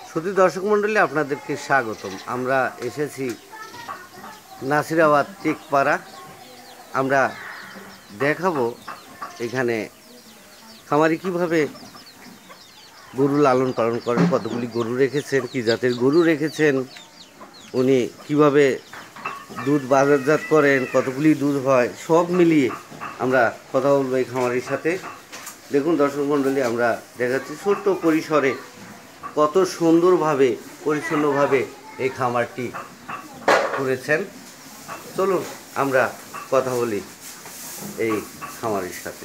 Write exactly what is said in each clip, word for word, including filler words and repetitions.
সুধী দর্শক মণ্ডলী, আপনাদেরকে স্বাগতম। আমরা এসেছি নাসিরাবাদ টেকপাড়া। আমরা দেখাবো এখানে খামারি কিভাবে গরু লালন পালন করেন, কতগুলি গরু রেখেছেন, কী জাতের গরু রেখেছেন, উনি কিভাবে দুধ বাজারজাত করেন, কতগুলি দুধ হয়, সব মিলিয়ে আমরা কথা বলবো এই খামারির সাথে। দেখুন দর্শক মণ্ডলী, আমরা দেখাচ্ছি ছোট্ট পরিসরে কত সুন্দরভাবে পরিচ্ছন্নভাবে এই খামারটি করেছেন। চলুন আমরা কথা বলি এই খামারের সাথে।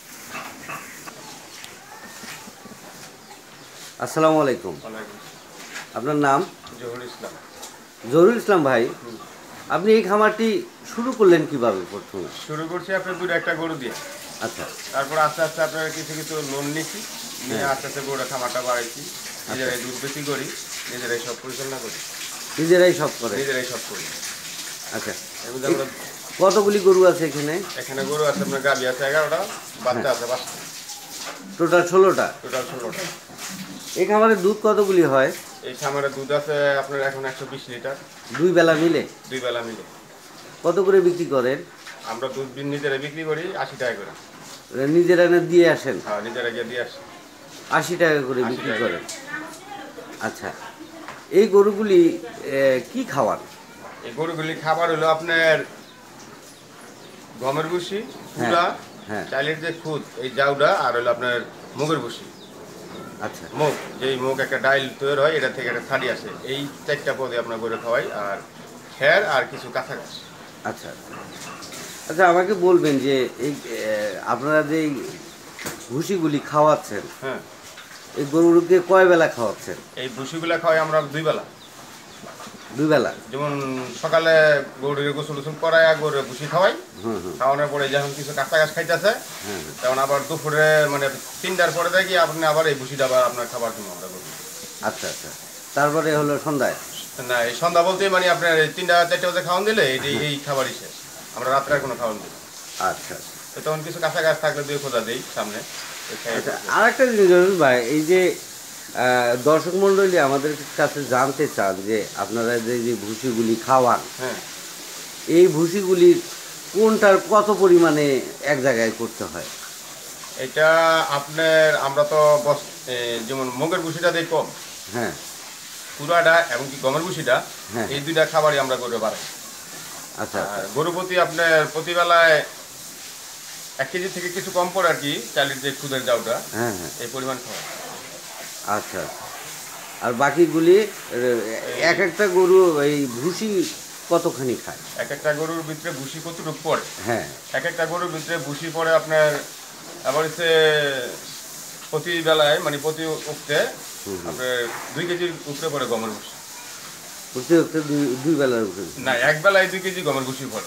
আসসালামু আলাইকুম। আপনার নাম? জহুরুল ইসলাম। জহুরুল ইসলাম ভাই, আপনি এই খামারটি শুরু করলেন কিভাবে? প্রথমে শুরু করছি আপনার দুটো একটা গরু দিয়ে। আচ্ছা। তারপর আস্তে আস্তে আপনার কিছু কিছু লোন নিচ্ছি, নিয়ে আস্তে আস্তে গরুটা খামারটা বাড়াইছি। নিজেরাই দুধ বেশি করি, নিজেরাই সব পরিচালনা করি, নিজেরাই সব করে? নিজেরাই সব করি। আচ্ছা, আমরা কতগুলি গরু আছে এখানে? এখানে গরু আছে আপনার, গাভী আছে এগারোটা, বাচ্চা আছে পাঁচটা, টোটাল ষোলোটা। টোটাল ষোলোটা। এই খামারে দুধ কতগুলি হয়? এই খামারে দুধ আছে আপনার এখন একশো বিশ লিটার। দুই বেলা মিলে? দুই বেলা মিলে। কত করে বিক্রি করেন? আমরা দুধ নিজেরা বিক্রি করি আশি টাকা করে। নিজেরা এনে দিয়ে আসেন? হ্যাঁ, নিজেরা গিয়ে দিয়ে আসি। আশি টাকা করে বিক্রি করেন? আচ্ছা, এই গরুগুলি কি খাওয়ান? এই গরুগুলি খাবার হলো আপনার গমের ভুসি, কুড়া, চাইলের যে খুদ, এই জাউডা, আর হলো আপনার মুগের ভুসি। আচ্ছা, মুগ, যেই মুগ একটা ডাইল তৈরি হয়, এটা থেকে একটা থালি আসে, এই চারটা পদে আপনার গরু খাওয়াই, আর খের আর কিছু কাঁচা ঘাস। আচ্ছা আচ্ছা, আমাকে বলবেন যে এই আপনারা যে ভুসিগুলি খাওয়াচ্ছেন, হ্যাঁ, এই গরুকে কয় বেলা খাওয়াচ্ছেন? এই ভুসিগুলা খাওয়াই আমরা দুই বেলা। দুই বেলা? যেমন সকালে গরুর গোসল গোসল করাই গরু ভুসি খাওয়াই, খাওয়ানোর পরে যখন কিছু কাঁচা ঘাস খাইতেছে তখন আবার দুপুরে মানে তিনটার পরে দেখি আপনি আবার এই ভুসিটা আবার আপনার খাবার জন্য আমরা করি। আচ্ছা আচ্ছা, তারপরে হলো সন্ধ্যায়? না, এই সন্ধ্যা বলতে মানে আপনার তিনটা চারটে বাজে খাওয়ান দিলে এই এই খাবারই শেষ, আমরা রাত্রে আর কোনো খাওয়ান দিই। আচ্ছা, তখন কিছু কাঁচা গাছ থাকলে দুই খোঁজা দিই সামনে। আর একটা জিনিস ভাই, এই যে দর্শক মণ্ডলী আমাদের কাছে জানতে চান যে আপনারা যে যে ভুসিগুলি খাওয়ান, হ্যাঁ, এই ভুসিগুলির কোনটার কত পরিমাণে এক জায়গায় করতে হয়? এটা আপনার আমরা তো যেমন মুগের ভুসিটা দিই কম, হ্যাঁ, পুরাটা এবং কি গমের ভুসিটা, হ্যাঁ, এই দুইটা খাবারই আমরা গরু বাড়াই। আচ্ছা, গরু প্রতি আপনার প্রতিবেলায় এক কেজি থেকে কিছু কম পড়ে আর কি, চালের যে খুদের জাউটা, হ্যাঁ হ্যাঁ, এই পরিমাণ খাওয়া। আচ্ছা, আর বাকিগুলি এক একটা গরু এই ভুসি কতখানি খায়? এক একটা গরুর ভিতরে ভুসি কতটুকু পড়ে, হ্যাঁ, এক একটা গরুর ভিতরে ভুসি পড়ে আপনার আবার হচ্ছে প্রতি বেলায় মানে প্রতি উঠতে আপনার দুই কেজির উপরে পড়ে গমের ভুসি। প্রতি উঠতে দুই বেলার উপরে না, এক বেলায় দুই কেজি গমের ভুসি পড়ে।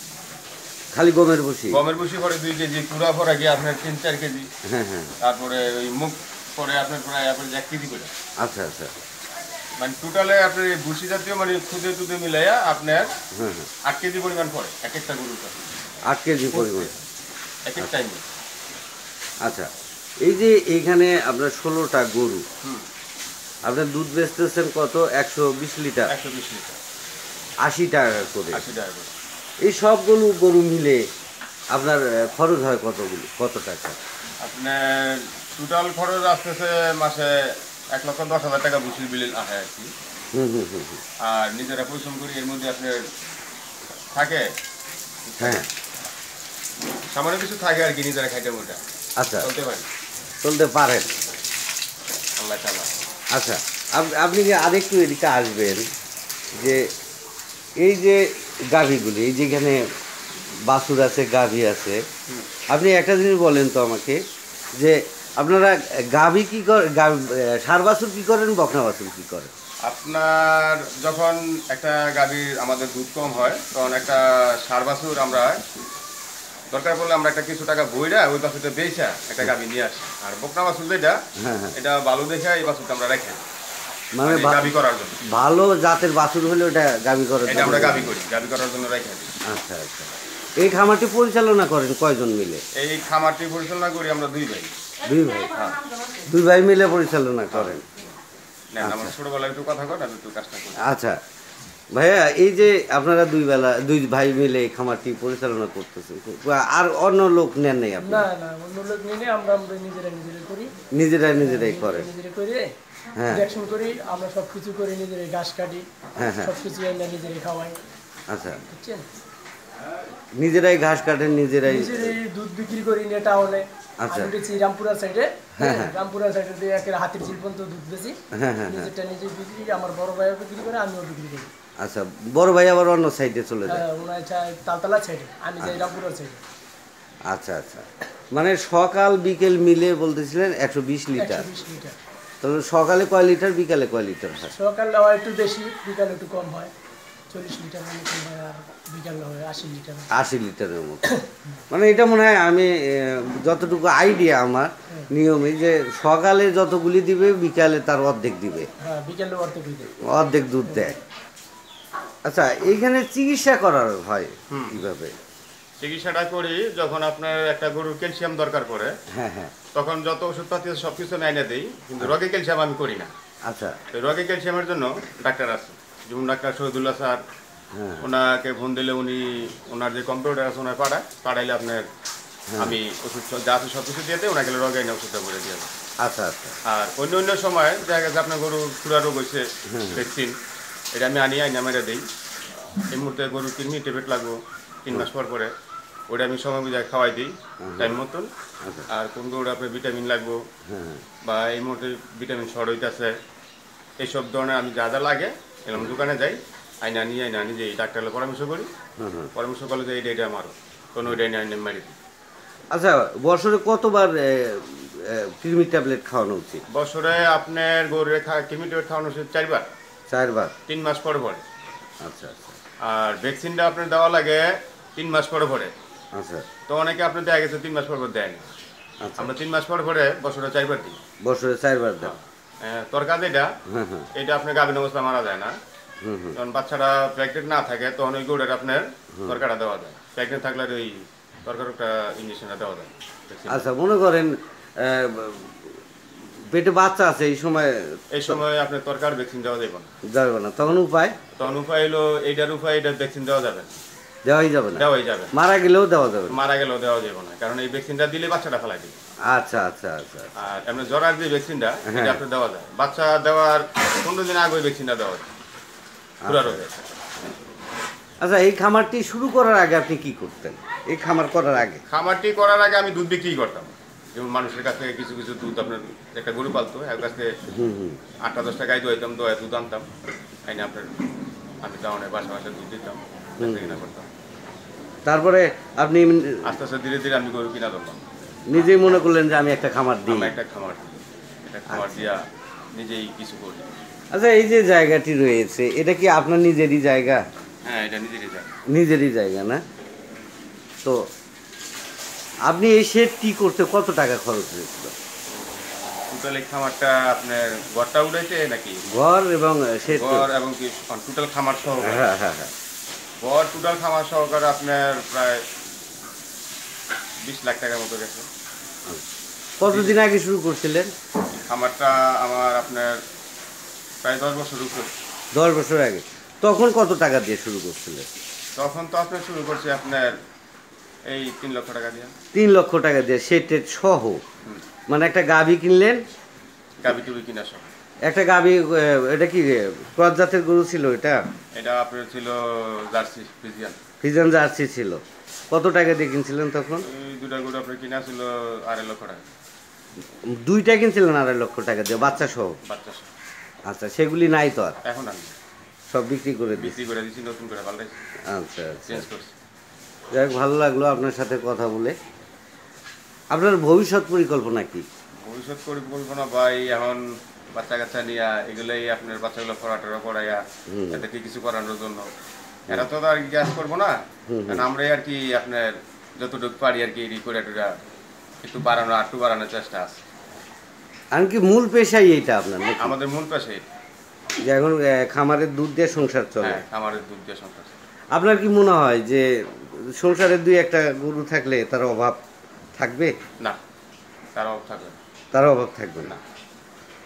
খালি গমের ভুসি? গমের ভুসি পড়ে দুই কেজি, কুড়া পড়ে গিয়ে আপনার তিন চার কেজি, হ্যাঁ হ্যাঁ, তারপরে ওই মুখ পরে আপনার প্রায় এক কেজি করে। আচ্ছা আচ্ছা, মানে টোটালে আপনার ভুসি জাতীয় মানে খুদে টুদে মিলাইয়া আপনার আট কেজি পরিমাণ পড়ে এক একটা গরুর। আট কেজি পরিমাণ এক এক টাইমে। আচ্ছা, এই যে এইখানে আপনার ষোলোটা গরু, আপনার দুধ বেচতেছেন কত? একশো বিশ লিটার? একশো বিশ লিটার, আশি টাকা করে। আশি টাকা করে। এই সবগুলো গরু মিলে আপনার খরচ হয় কতগুলো, কত টাকা? আপনার টোটাল খরচ আসতেছে মাসে এক লক্ষ দশ হাজার টাকা ভুসির বিল আসে আর কি। হুম হুম হুম আর নিজেরা পরিশ্রম করি, এর মধ্যে আপনার থাকে, হ্যাঁ, সামান্য কিছু থাকে আর কি, নিজেরা খাইতে মধ্যে। আচ্ছা, চলতে পারি, চলতে পারেন, আল্লাহ তাআলা। আচ্ছা, আপনি কি আরেকটু এদিকে আসবেন যে এই যে গাভীগুলি, এই যেখানে বাছুর আছে, গাভী আছে, আপনি একটা জিনিস বলেন তো আমাকে যে আপনারা গাভী কি করেন, ষাঁড় বাছুর কি করেন, বকনা বাছুর কি করেন? আপনার যখন একটা গাভীর আমাদের দুধ কম হয় তখন একটা ষাঁড় বাছুর আমরা দরকার পড়লে আমরা একটা কিছু টাকা বইরা ওই বাছুরটা বেচা একটা গাভী নিয়ে আসি। আর বকনা বাছুর যেটা, এটা ভালো দেখে এই বাছুরটা আমরা রেখে, মানে গাভী করার জন্য ভালো জাতের বাছুর হলে ওটা গাভী করার জন্য, এটা আমরা গাভী করি, গাভী করার জন্য রেখে। আচ্ছা আচ্ছা, এই খামারটি পরিচালনা করেন কয়জন মিলে? এই খামারটি পরিচালনা করি আমরা দুই ভাই। দুই ভাই? হ্যাঁ, দুই ভাই মিলে পরিচালনা করেন। নেন আমার ছোটবেলায় একটু কথা কর আমি একটু কাজটা করি। আচ্ছা ভাইয়া, এই যে আপনারা দুই বেলা দুই ভাই মিলে এই খামারটি পরিচালনা করতেছেন, আর অন্য লোক নেন নাই আপনি? না না অন্য লোক নিলে আমরা আমরা নিজেরা নিজেরাই করি, নিজেরাই নিজেরাই করেন? নিজেরাই করি, হ্যাঁ। ইনজেকশন করি, আমরা সব কিছু করি, নিজেরাই ঘাস কাটি, হ্যাঁ হ্যাঁ। সব কিছু এনে নিজেরাই খাওয়াই, আচ্ছা, বুঝছেন? নিজেরাই ঘাস কাটেন, নিজেরাই? নিজেরাই দুধ বিক্রি করি নিয়ে টাউনে। আচ্ছা। আমি দেখছি রামপুরা সাইডে, হ্যাঁ, হ্যাঁ। রামপুরা সাইডে দিয়ে একের হাতির ঝিল পর্যন্ত দুধ বেশি, হ্যাঁ হ্যাঁ হ্যাঁ। নিজেরটা নিজে বিক্রি, আমার বড় ভাইও বিক্রি করে, আমিও বিক্রি করি। আচ্ছা, বড় ভাই আবার অন্য সাইডে চলে যায়? হ্যাঁ, ওনার চায় তালতলা সাইডে, আমি যাই রামপুরা সাইডে। আচ্ছা আচ্ছা, মানে সকাল বিকেল মিলে বলতেছিলেন একশো বিশ লিটার? একশো বিশ লিটার। তাহলে সকালে কয় লিটার, বিকালে কয় লিটার হয়? সকালে হয় একটু বেশি, বিকালে একটু কম হয়, চল্লিশ লিটার মতো কম হয়, আর বিকালে হয় আশি লিটার। আশি লিটারের মতো? মানে এটা মনে হয় আমি আহ, যতটুকু আইডিয়া আমার নিয়মে, যে সকালে যতগুলি দিবে বিকালে তার অর্ধেক দিবে। হ্যাঁ, বিকালে অর্ধেক দিতে অর্ধেক দুধ দেয়। আচ্ছা, এইখানে চিকিৎসা করার হয় হুম। কিভাবে? চিকিৎসাটা করি যখন আপনার একটা গরুর ক্যালসিয়াম দরকার পড়ে, হ্যাঁ হ্যাঁ। তখন যত ওষুধপাতি আছে সব কিছু আমি এনে দিই, কিন্তু রগে ক্যালসিয়াম আমি করি না। আচ্ছা। তো রগে ক্যালসিয়ামের জন্য ডাক্তার আছে, যেমন ডাক্তার শহীদুল্লাহ স্যার, হ্যাঁ। ওনাকে ফোন দিলে উনি ওনার যে কম্পিউটার আছে ওনার পাঠায়, পাঠাইলে আপনার আমি ওষুধ সব- যা আছে সব কিছু দিয়ে দিই, ওনাকে রগে এনে ওষুধটা করে দিয়ে দেয়। আচ্ছা আচ্ছা। আর অন্য অন্য সময় দেখা গেছে আপনার গরু চূড়া রোগ হয়েছে, ভ্যাকসিন, এটা আমি আনি আইনা মেরে দিই। এই মুহূর্তে গরু কিডনি ট্যাবলেট লাগবো তিন মাস পর পরে, ওটা আমি সময় বুঝে খাওয়াই দিই টাইম মতন। আচ্ছা। আর কোন গরুর আপনার ভিটামিন লাগবো হ্যাঁ বা এই মুহূর্তে ভিটামিন শর্ট হইতেছে, এইসব ধরনের আমি যা যা লাগে এরকম দোকানে যাই, আইনা নিয়ে আইনা নিজে ডাক্তারের পরামর্শ করি, হ্যাঁ হ্যাঁ। পরামর্শ করলে যে এইটা এটা আমারও কোনো ওইটা এনে আইনে মারি দিই। আচ্ছা, বছরে কতবার কৃমি ট্যাবলেট খাওয়ানো উচিত? বছরে আপনার গরুর কিডনি ট্যাবলেট খাওয়ানো উচিত চারবার, চারবার? তিন মাস পরে পরে। আচ্ছা আচ্ছা আর ভ্যাকসিনটা আপনার দেওয়া লাগে তিন মাস পরে পরে। আচ্ছা তো অনেকে আপনার দেখা গেছে তিন মাস পর পর দেয় না, আচ্ছা। আমরা তিন মাস পর পরে বছরে চারবার দিই। বছরে চারবার দেন? হ্যাঁ, তোর কাজ এটা, হ্যাঁ হ্যাঁ। এটা আপনার গাভীন অবস্থা মারা যায় না, হুম হুম। যখন বাচ্চারা প্রেগনেন্ট না থাকে তখন ওই গরুটার আপনার তরকাটা দেওয়া যায়, প্রেগনেন্ট থাকলে আর ওই তরকার একটা ইঞ্জেকশনটা দেওয়া যায়। আচ্ছা, মনে করেন আহ, পেটে বাচ্চা আছে এই সময়, এই সময় আপনার তরকার ভ্যাকসিন দেওয়া যাবে না। যাবে না, তখন উপায়? তখন উপায় হলো এইটার উপায়, এইটার ভ্যাকসিন দেওয়া যাবে না, দেওয়াই যাবে না? দেওয়াই যাবে না। মারা গেলেও দেওয়া যাবে না? মারা গেলেও দেওয়া যাবে না, কারণ এই ভ্যাকসিনটা দিলে বাচ্চাটা ফেলাই দিবে। আচ্ছা আচ্ছা আচ্ছা। আর এমনি জ্বরার যে ভ্যাকসিনটা হ্যাঁ। এটা আপনার দেওয়া যায়, বাচ্চা দেওয়ার পনেরো দিন আগে ওই ভ্যাকসিনটা দেওয়া যায় পুরা রোগে। আচ্ছা, এই খামারটি শুরু করার আগে আপনি কি করতেন? এই খামার করার আগে? খামারটি করার আগে আমি দুধ বিক্রি করতাম, যেমন মানুষের কাছ থেকে কিছু কিছু দুধ, আপনার একটা গরু পালতো এর কাছ থেকে হুম হুম। আটটা দশটা গাই দোয়াইতাম, দোয়া দুধ আনতাম, আইনে আপনার আমি টাউনে বাসা বাসা দুধ দিতাম, বেচা কিনা করতাম। তারপরে আপনি আস্তে আস্তে ধীরে ধীরে আমি গরু কিনা ধরলাম, নিজেই মনে করলেন যে আমি একটা খামার দিই? আমি একটা খামার দিই, একটা খামার দিয়া নিজেই কিছু করি। আচ্ছা, এই যে জায়গাটি রয়েছে এটা কি আপনার নিজেরই জায়গা? হ্যাঁ, এটা নিজেরই যায়। নিজেরই জায়গা না? তো আপনি এই শেডটি করতে কত টাকা খরচ হয়েছিল? টোটাল এই খামারটা আপনার ঘরটা উঠাইতে নাকি ঘর এবং শেড? ঘর এবং কি টোটাল খামার সহ? হ্যাঁ হ্যাঁ হ্যাঁ। ঘর টোটাল খামার সহকারে আপনার প্রায় বিশ লাখ টাকার মতো গেছে। কতদিন আগে শুরু করছিলেন? খামারটা আমার আপনার প্রায় দশ বছর উপরে। দশ বছর আগে? তখন কত টাকা দিয়ে শুরু করছিলেন? তখন তো আপনার শুরু করছি আপনার এই তিন লক্ষ টাকা দিয়ে। তিন লক্ষ টাকা দিয়ে শেড টেড সহ? মানে একটা গাভী কিনলেন? গাভি টুবি কিনা সব। একটা গাভী, এটা কি ক্রস জাতের গরু ছিল এটা? এটা আপনার ছিল জার্সি ফ্রিজিয়ান। ফ্রিজিয়ান জার্সি ছিল। কত টাকা দিয়ে কিনছিলেন তখন? এই দুটা গরু আপনার কিনা ছিল আড়াই লক্ষ টাকা। দুইটা কিনছিলেন আড়াই লক্ষ টাকা দিয়ে বাচ্চা সহ? বাচ্চা সহ। আচ্ছা, সেগুলি নাই তো আর? এখন আমি সব বিক্রি করে দিচ্ছি? বিক্রি করে দিচ্ছি, নতুন করে পাল্টাইছি, আচ্ছা আচ্ছা। চেঞ্জ করছি। যাই হোক, ভালো লাগলো আপনার সাথে কথা বলে। আপনার ভবিষ্যৎ পরিকল্পনা কি? ভবিষ্যৎ পরিকল্পনা ভাই, এখন বাচ্চা কাচ্চা নিয়ে এগুলোই আপনার বাচ্চাগুলো পড়াটা পড়াইয়া এদেরকে কিছু করানোর জন্য। এরা তো আর গ্যাস করবো না, কারণ আমরাই আর কি আপনার যতটুকু পারি আর কি করে টুরা একটু বাড়ানো, আর একটু বাড়ানোর চেষ্টা আছে। আর কি মূল পেশাই এইটা আপনার নাকি? আমাদের মূল পেশা এটা। যে এখন আহ, খামারের দুধ দিয়ে সংসার চলে? হ্যাঁ, আমাদের দুধ দিয়ে সংসার। আপনার কি মনে হয় যে সংসারের দুই একটা গরু থাকলে তার অভাব থাকবে? না, তার অভাব থাকবে না। তার অভাব থাকবে না?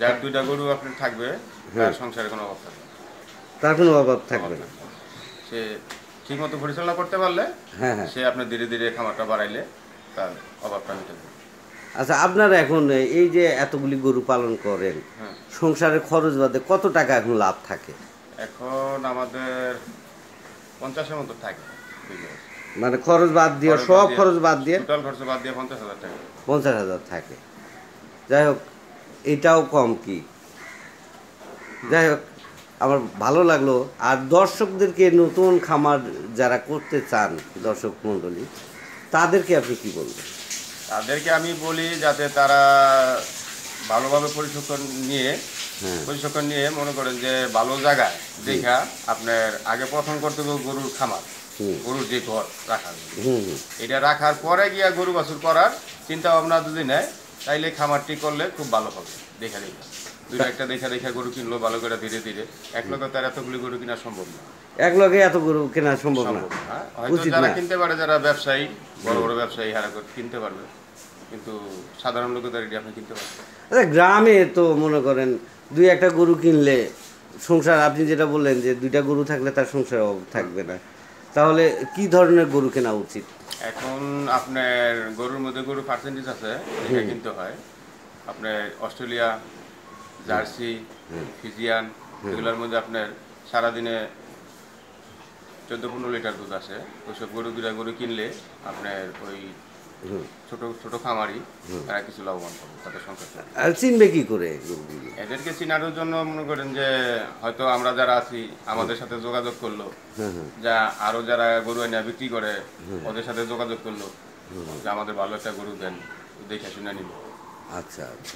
যার দুইটা গরু আপনার থাকবে তার সংসারে কোনো অভাব থাকবে না। তার কোনো অভাব থাকবে না। সে ঠিক মতো পরিচালনা করতে পারলে হ্যাঁ হ্যাঁ। সে আপনি ধীরে ধীরে খামারটা বাড়াইলে তার অভাবটা মিটে যাবে। আচ্ছা, আপনারা এখন এই যে এতগুলি গরু পালন করেন, হ্যাঁ। সংসারের খরচ বাদে কত টাকা এখন লাভ থাকে? এখন আমাদের পঞ্চাশের মতো থাকে business। মানে খরচ বাদ দিয়ে, খরচ সব বাদ দিয়ে, খরচ বাদ দিয়ে টোটাল খরচ বাদ দিয়ে পঞ্চাশ হাজার টাকা। পঞ্চাশ হাজার থাকে। যাই হোক, এটাও কম কি? যাই হোক, আমার ভালো লাগলো। আর দর্শকদেরকে, নতুন খামার যারা করতে চান দর্শক মণ্ডলী, তাদেরকে আপনি কি বলবেন? তাদেরকে আমি বলি যাতে তারা ভালোভাবে প্রশিক্ষণ নিয়ে হ্যাঁ। প্রশিক্ষণ নিয়ে মনে করেন যে ভালো জায়গায় দেখা আপনার আগে প্রথম করতে হবে গরুর খামার, হুম। গরুর যে ঘর রাখার জন্য। হুম হুম। এটা রাখার পরে গিয়া গরু বাছুর করার চিন্তা ভাবনা যদি নেয় তাইলে খামারটি করলে খুব ভালো হবে। দেখা দেখা দুইটা একটা দেখা দেখা গরু কিনলো ভালো করে ধীরে ধীরে, এক লগে তার এতগুলি গরু কিনা সম্ভব না। এক লগে এত গরু কেনা সম্ভব না, সম্ভব না, হ্যাঁ। হয়তো উচিত যারা না। কিনতে পারে, যারা ব্যবসায়ী, বড় বড় ব্যবসায়ী হারা করে কিনতে পারবে, কিন্তু সাধারণ লোকেদের এটি আপনি কিনতে পারবেন। আচ্ছা, গ্রামে তো মনে করেন দুই একটা গরু কিনলে সংসার, আপনি যেটা বললেন যে দুইটা গরু থাকলে তার সংসার অভাব থাকবে না, তাহলে কি ধরনের গরু কেনা উচিত? এখন আপনার গরুর মধ্যে গরু পার্সেন্টেজ আছে, এটা কিনতে হয় আপনার অস্ট্রেলিয়া, জার্সি, ফিজিয়ান, এগুলোর মধ্যে আপনার সারাদিনে চোদ্দো পনেরো লিটার দুধ আসে। ওইসব গরু দুটা গরু কিনলে আপনার ওই ছোট ছোট খামারি তারা কিছু লাভবান পাবে, তাদের সংসার চলবে। আর চিনবে কি করে গরুগুলো? এদেরকে চিনানোর জন্য মনে করেন যে হয়তো আমরা যারা আছি আমাদের সাথে যোগাযোগ করলো, যা আরো যারা গরু এনে বিক্রি করে ওদের সাথে যোগাযোগ করলো যে আমাদের ভালো একটা গরু দেন, দেখে শুনে নিল। আচ্ছা আচ্ছা।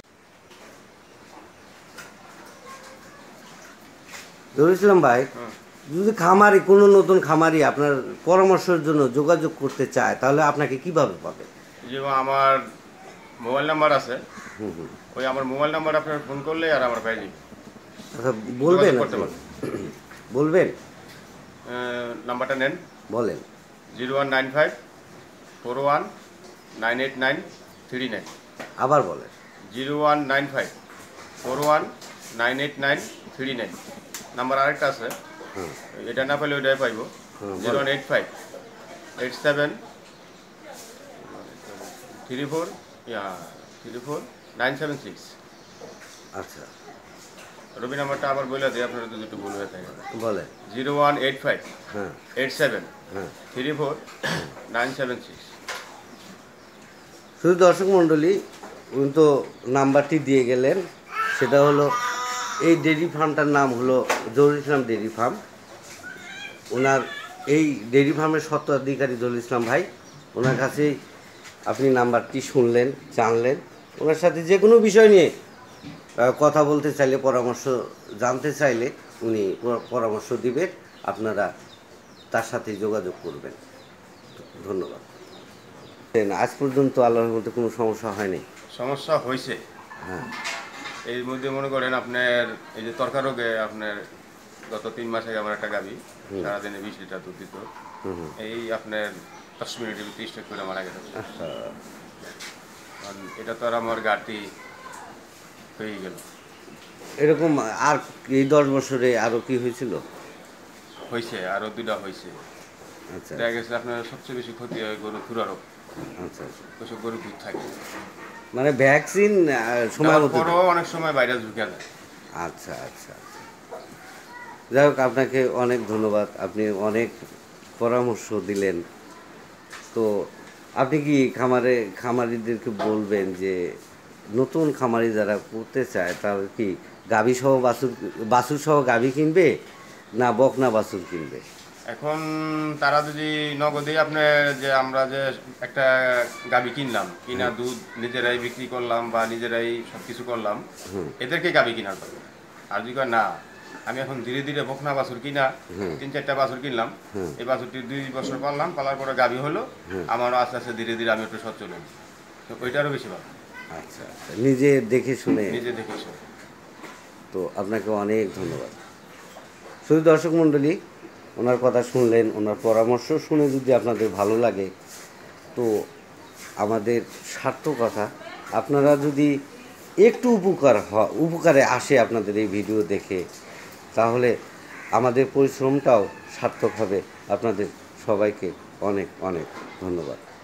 জহিরুল ভাই, যদি খামারি, কোনো নতুন খামারি আপনার পরামর্শের জন্য যোগাযোগ করতে চায় তাহলে আপনাকে কিভাবে পাবে? যেমন আমার মোবাইল নাম্বার আছে, ওই আমার মোবাইল নাম্বার আপনার ফোন করলে আর আমার পাই যাবে। আচ্ছা, বলবেন যোগাযোগ করতে আপনি? পারবেন। বলবেন? আহ, নাম্বারটা নেন, বলেন। Zero one nine five four one nine eight nine three nine. আবার বলেন। Zero one nine five four one nine eight nine three nine. Number আরেকটা আছে, হুম। এটা না পেলে ওইটাই পাইব, হুম, zero one eight five eight seven three four three four nine seven six. আচ্ছা, রবি নাম্বারটা আবার বলে দিই আপনারা যদি একটু ভুল হয়ে থাকে। বলেন। জিরো ওয়ান এইট ফাইভ হ্যাঁ এইট সেভেন হ্যাঁ। Three four nine seven six. শুধু দর্শক মণ্ডলী, উনি তো নাম্বারটি দিয়ে গেলেন। সেটা হলো, এই ডেয়ারি ফার্মটার নাম হলো Jahurul Islam dairy farm. Owner এই ডেয়ারি ফার্মের স্বত্বাধিকারী জহুরুল ইসলাম ভাই, ওনার কাছেই আপনি নাম্বারটি শুনলেন, জানলেন। ওনার সাথে যে কোনো বিষয় নিয়ে আহ, কথা বলতে চাইলে, পরামর্শ জানতে চাইলে উনি পর- পরামর্শ দিবেন। আপনারা তার সাথে যোগাযোগ করবেন। ধন্যবাদ। আজ পর্যন্ত আল্লাহর মধ্যে কোনো সমস্যা হয়নি? সমস্যা হয়েছে, হ্যাঁ। এর মধ্যে মনে করেন আপনার এই যে তরকার রোগে আপনার গত তিন মাস আগে আমার একটা গাবি সারাদিনে বিশ লিটার দুধ দিত, এই আপনার দশ মিনিটের ভিতরে স্ট্রেক করে মারা গেছে। কারণ এটা তো আর আমার গাড়ি হয়ে গেল। এরকম আর এই দশ বছরে আরো কি হয়েছিল? হয়েছে, আরও দুইটা হয়েছে। আচ্ছা দেখা গেছে আপনার সবচেয়ে বেশি ক্ষতি হয় গরু থুরা রোগ, আচ্ছা। ওইসব গরু দুধ থাকে, মানে ভ্যাকসিন সময় মতো পরও অনেক সময় ভাইরাস ঢুকে যায়। আচ্ছা আচ্ছা আচ্ছা। যাই হোক, আপনাকে অনেক ধন্যবাদ। আপনি অনেক পরামর্শ দিলেন। তো আপনি কি খামারে খামারিদেরকে বলবেন যে নতুন খামারি যারা করতে চায় তারা কি গাভী সহ বাছুর বাছুর সহ গাভী কিনবে না বকনা বাছুর কিনবে? এখন তারা যদি নগদে আপনার যে আমরা যে একটা গাবি কিনলাম, কিনা দুধ নিজেরাই বিক্রি করলাম বা নিজেরাই সব কিছু করলাম, এদেরকে গাবি কিনার পাবে। আর যদি কয় না আমি এখন ধীরে ধীরে বকনা বাছুর কিনা তিন চারটা বাছুর কিনলাম, এই বাছুরটি দুই বছর পারলাম, পালার পরে গাবি হলো, আমারও আস্তে আস্তে ধীরে ধীরে আমি একটু সচ্ছল হলাম, তো ওইটারও বেশি ভালো। আচ্ছা আচ্ছা, নিজে দেখে শুনে। নিজে দেখে শুনে। তো আপনাকে অনেক ধন্যবাদ। শুধু দর্শক মণ্ডলী, ওনার কথা শুনলেন, ওনার পরামর্শ শুনে যদি আপনাদের ভালো লাগে তো আমাদের সার্থকতা। আপনারা যদি একটু উপকার হ- উপকারে আসে আপনাদের এই ভিডিও দেখে, তাহলে আমাদের পরিশ্রমটাও সার্থক হবে। আপনাদের সবাইকে অনেক অনেক ধন্যবাদ।